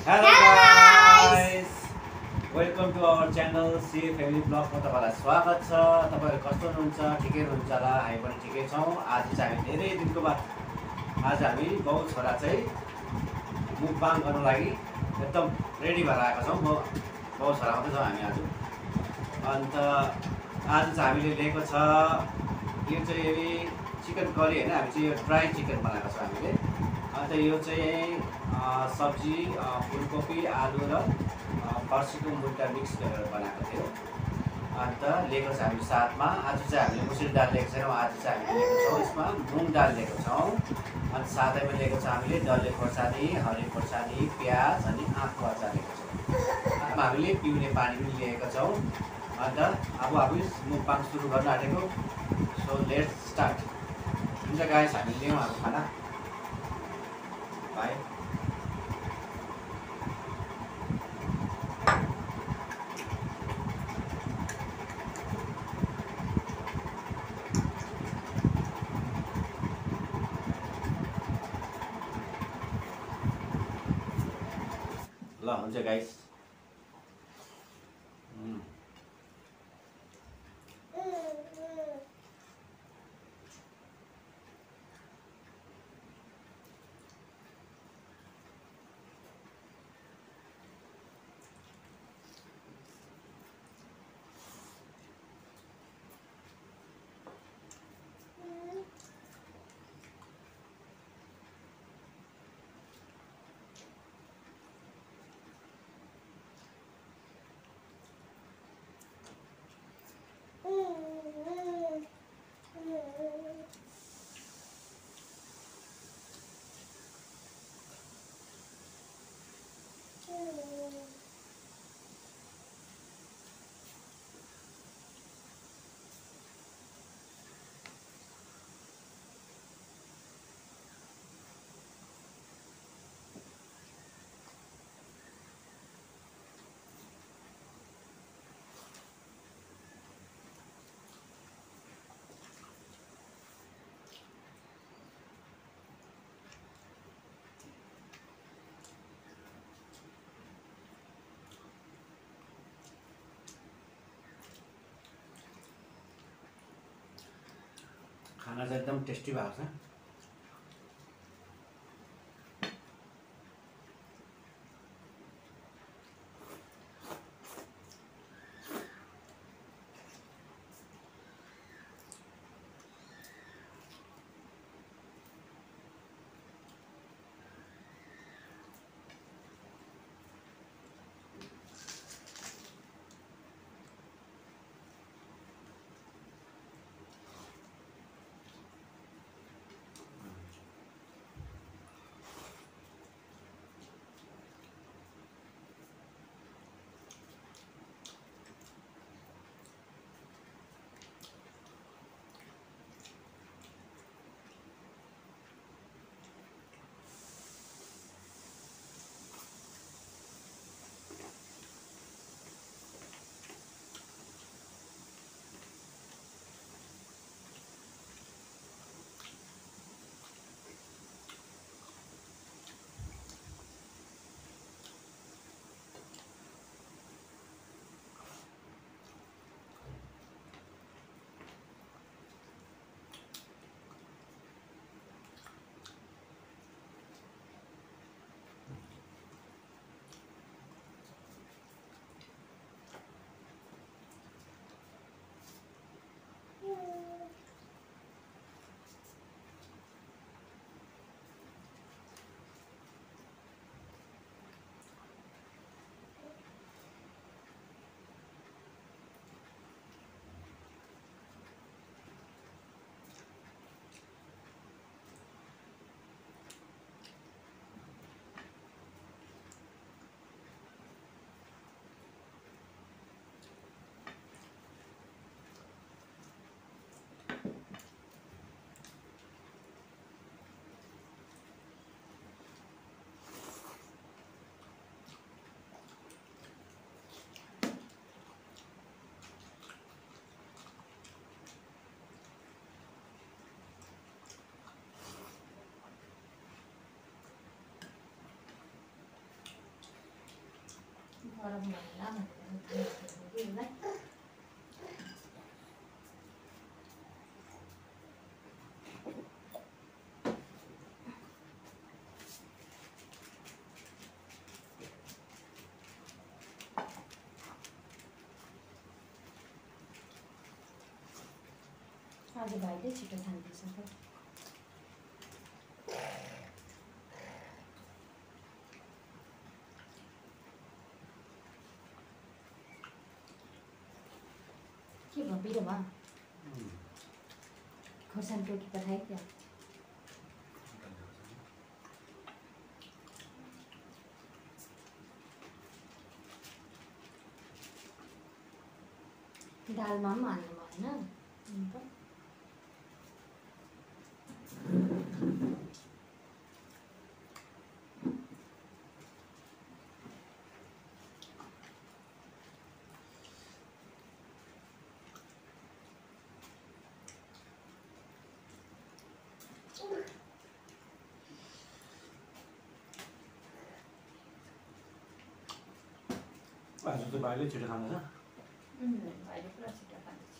Hello Hello guys! guys! Welcome to our channel C family ब्लगमा तपाईँलाई स्वागत छ। तपाईँहरू कस्तो हुनुहुन्छ? ठिकै हुनुहुन्छ होला? हामी पनि ठिकै छौँ। आज चाहिँ हामी धेरै दिनको बाद आज हामी बाउ छोरा चाहिँ मुकबाङ गर्नु लागि एकदम रेडी भएर आएका छौँ। बाउ छोरा मात्रै छौँ हामी आज। अन्त आज चाहिँ हामीले लिएको छ यो चाहिँ चिकन करी होइन, हामी चाहिँ यो ड्राई चिकन बनाएको छौँ हामीले। अन्त यो चाहिँ सब्जी फुलकोपी आलु र फर्सीको मुन्टा मिक्स गरेर बनाएको थियो। अन्त लिएको छ हामी साथमा आज चाहिँ हामीले मुसुरी दाल लिएको छैनौँ, आज चाहिँ हामीले लिएको छौँ यसमा मुङ दाल लिएको छौँ। अनि साथैमा लिएको छ हामीले डल्ले खोर्सानी, हरियो खोर्सानी, प्याज अनि आँपको अचार लिएको छौँ। अब हामीले पिउने पानी पनि लिएको छौँ। अन्त अब हामी मुकबाङ सुरु गर्न आँटेको। So let's start. हुन्छ गाइस, हामी लियौँ हाम्रो खाना। बाई। ल हुन्छ गाइस। खाना चाहिँ एकदम टेस्टी भएको छ। गरम होला भनेर आज भाइले छिटो खाँदैछ त के भयो बिरुवा खोर्सानी टोकी पठाइ क्या दालमा पनि हाल्नु भएन आज त भाइले छिटो खाँदैछ भाइले पुरा छिटो खाँदैछ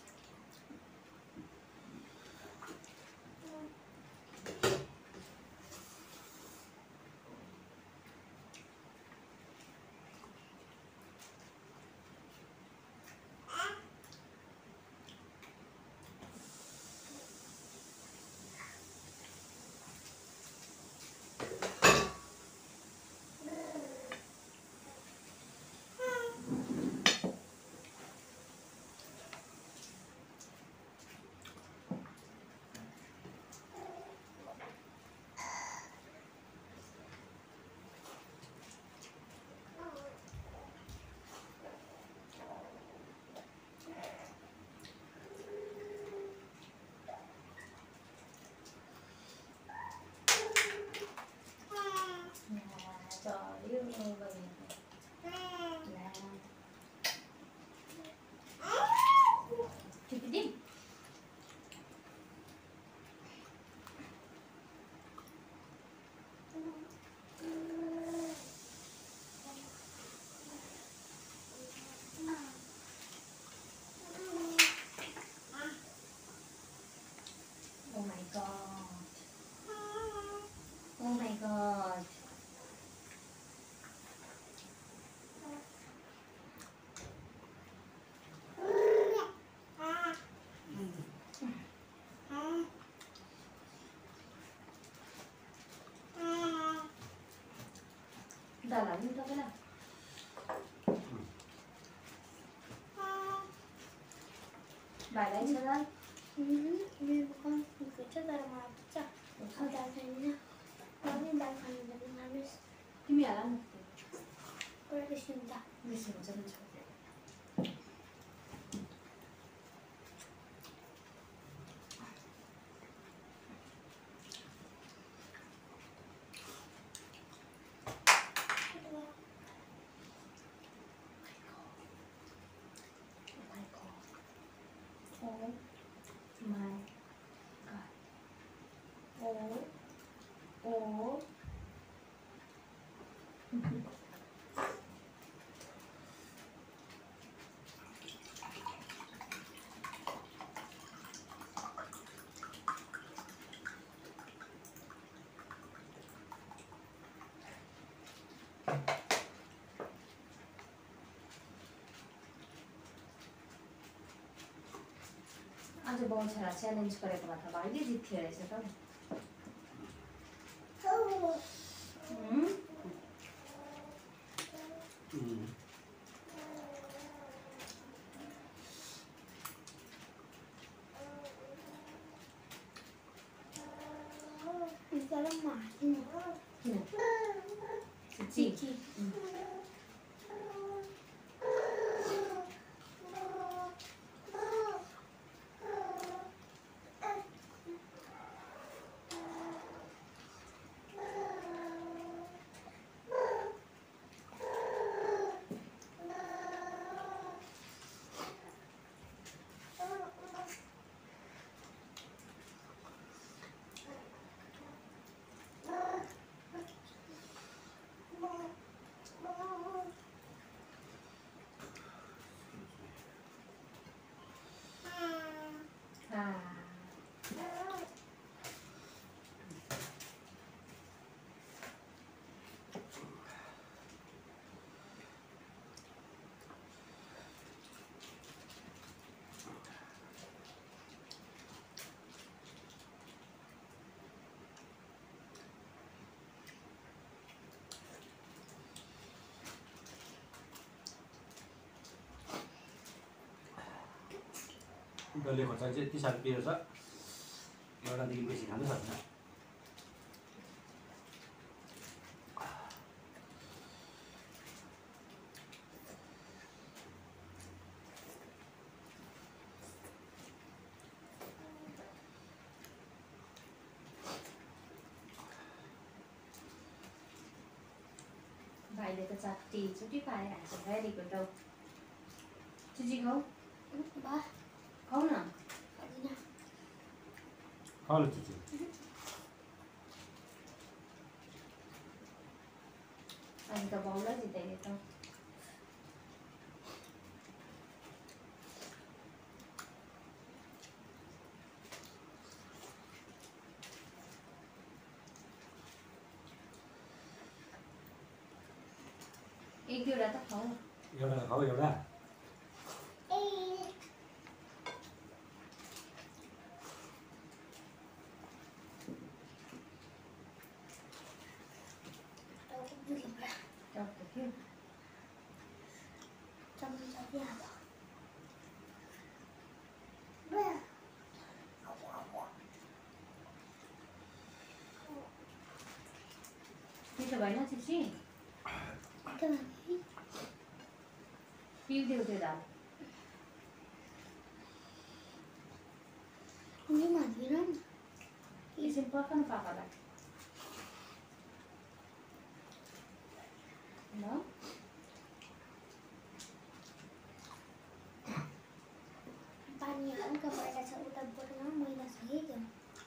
Oh my god. दाल हाल्नु तपाईँलाई भाइलाई छ दाल मेरो कम छ तर मलाई छ दाल खाइदिन पनि दाल खानु पनि मानुस तिमी हाल न पुरा बेसी हुन्छ बेसी हुन्छ नि आज बहुत सारा च्यालेन्ज गरेको भए त भाइले जित्थ्यो रहेछ त डल्ले खोर्सानी चाहिँ यति साह्रो पिरो छ एउटादेखि बेसी खानु सक्दैन। भाइले त चुटी पाएर हान्छ भेरी गुड हौ। चुची खाऊ बा खाऊ न। खादिनँ। खाऊ चुची। अनि त बाउलाई जिताइदिए त। एक दुईवटा त खाऊ। एउटा खाऊ एउटा। मिठो भएन चिची? पिउदेऊ त्यो दाल। एकछिन पर्खनु पापालाई ल। पानी हल्का परेको छ उता बोतलमा मैला छ है त्यो।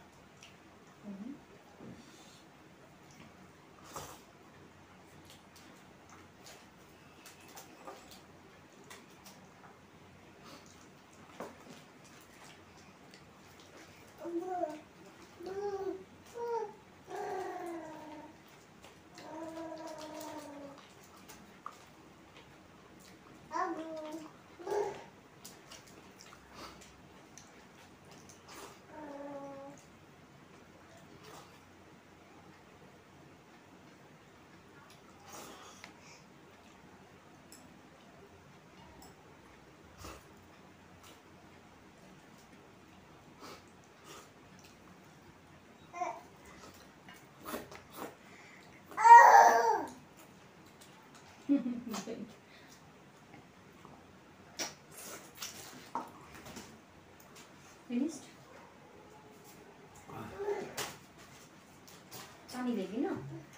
Finished? पानी ल्याइदिनु?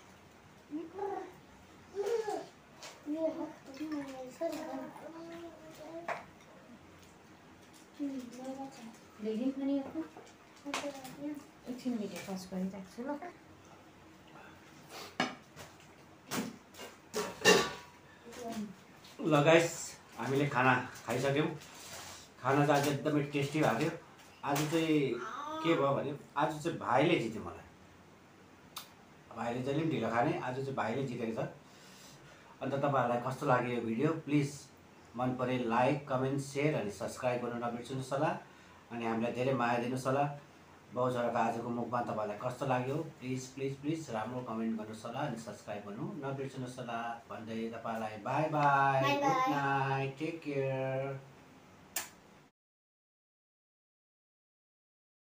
ल्याइदिनु पनि एकछिन भिडियो पज गरिराख्छु ल। ल गाइस हामीले खाना खाइसक्यौँ। खाना चाहिँ आज एकदमै टेस्टी भएको थियो। आज चाहिँ के भयो भने आज चाहिँ भाइले जित्यो मलाई। भाइले जहिले पनि ढिलो खाने, आज चाहिँ भाइले जितेको छ। अन्त तपाईँहरूलाई कस्तो लाग्यो यो भिडियो प्लिज मन परे लाइक कमेन्ट सेयर अनि सब्सक्राइब गर्नु नबिर्सनुहोस् होला। अनि हामीलाई धेरै माया दिनुहोस् होला। बाउ छोराको आजको मुखमा तपाईँलाई कस्तो लाग्यो प्लिज प्लिज प्लिज राम्रो कमेन्ट गर्नुहोस् होला अनि सब्सक्राइब गर्नु नबिर्सनुहोस् होला भन्दै तपाईँलाई bye bye, good night, take care.